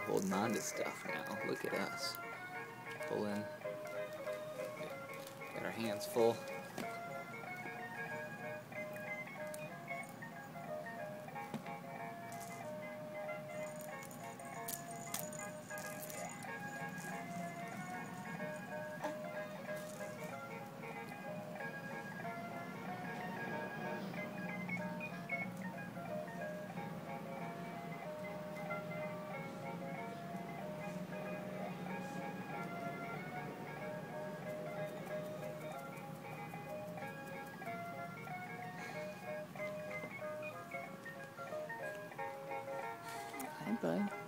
holding on to stuff now. Look at us. Pulling. Got our hands full. Hi, bud.